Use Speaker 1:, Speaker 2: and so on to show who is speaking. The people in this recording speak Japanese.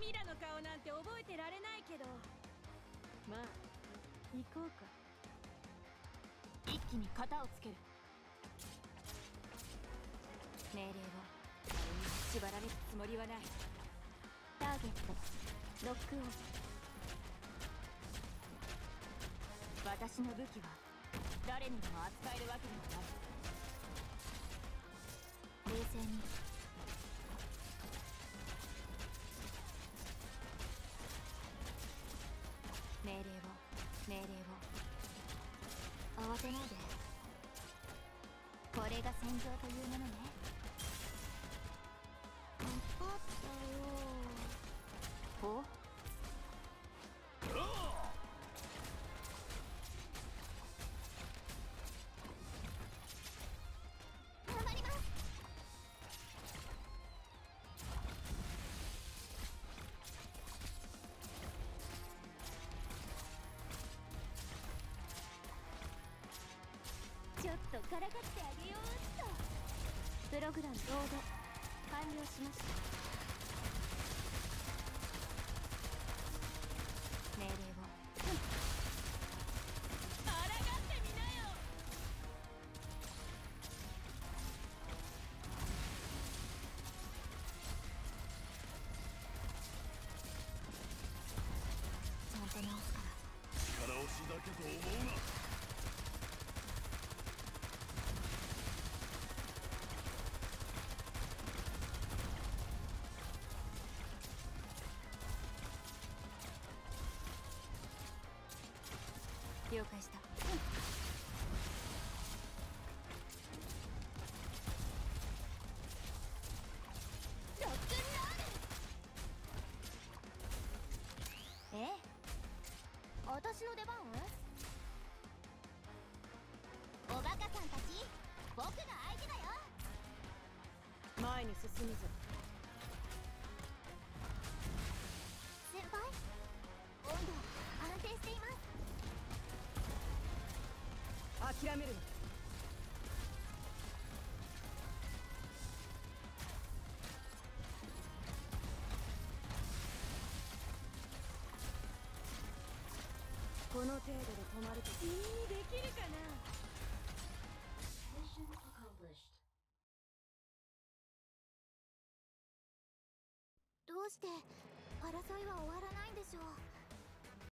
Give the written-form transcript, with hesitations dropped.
Speaker 1: ミラの顔なんて覚えてられないけど、まあ行こうか。
Speaker 2: 一気に型をつける。命令を誰にも縛られるつもりはない。ターゲットロックオン。私の武器は誰にでも扱えるわけではない。冷静に。命令を慌てないで。これが戦場というものね。分かったよ。ほう。頑張ります。ちょっとからかってあげようっと。プログラムロード完了しました。命令を。
Speaker 1: 抗ってみなよ。
Speaker 2: ちゃんと直すから。
Speaker 3: 力押しだけと思うな。
Speaker 2: 了解した。ロックンロール。ええ、私の出番？おバカさんたち、僕の相手だよ。
Speaker 1: 前に進むぞ。
Speaker 2: 先輩、温度安定しています。
Speaker 1: 諦めるな。この程度で止まると君にできるかな。
Speaker 2: どうして争いは終わらないんでしょう。